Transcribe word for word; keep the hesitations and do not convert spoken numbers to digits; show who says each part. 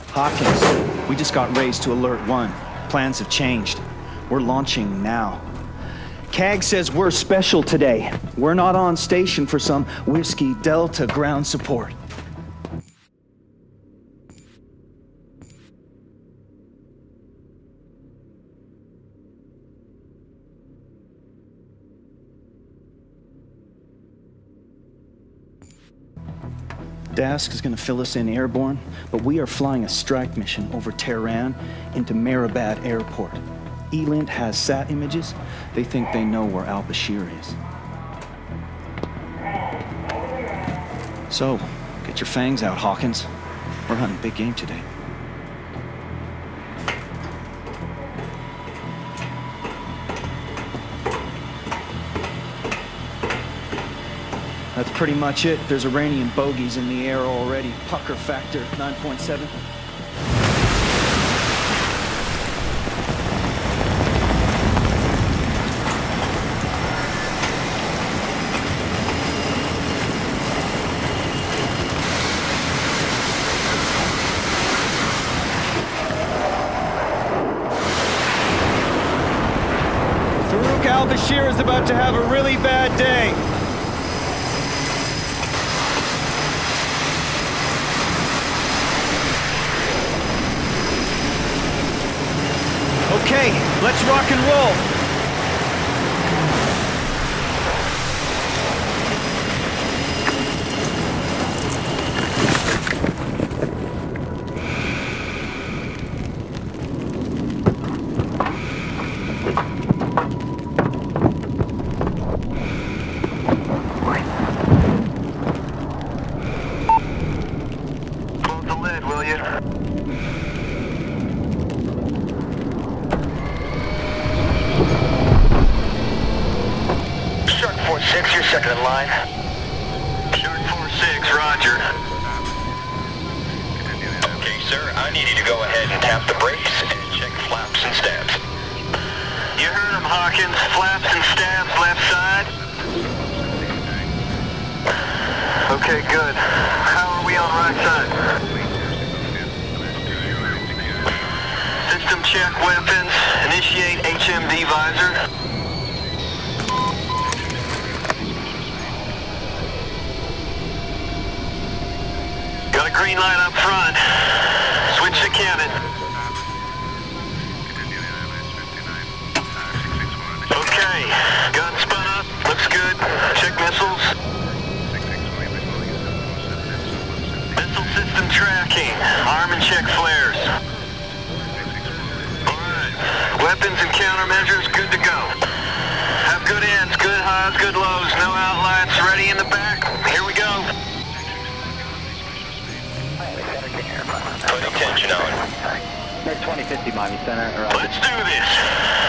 Speaker 1: Hawkins, we just got raised to Alert One. Plans have changed. We're launching now. C A G says we're special today. We're not on station for some Whiskey Delta ground support. Dask is going to fill us in airborne, but we are flying a strike mission over Tehran into Mehrabad Airport. E-Lint has sat images. They think they know where al-Bashir is. So, get your fangs out, Hawkins. We're hunting big game today. That's pretty much it. There's Iranian bogeys in the air already. Pucker factor, nine point seven. Farouk al-Bashir is about to have a really bad day. Okay, let's rock and roll.
Speaker 2: Close the lid, will you?
Speaker 3: Six, you're second in line.
Speaker 2: Shark four six, roger.
Speaker 3: Okay, sir, I need you to go ahead and tap the brakes and check flaps and stabs.
Speaker 2: You heard him, Hawkins. Flaps and stabs left side. Okay, good. How are we on right side? System check weapons. Initiate H M D visor. Got a green light up front. Switch to cannon. Okay, gun spun up. Looks good. Check missiles. Missile system tracking. Arm and check flares. Alright. Weapons and countermeasures good to go. Have good ends, good highs, good lows. No outlights. Ready in the back. Here we go.
Speaker 3: Put attention on.
Speaker 4: twenty fifty Miami Center.
Speaker 2: Let's do this.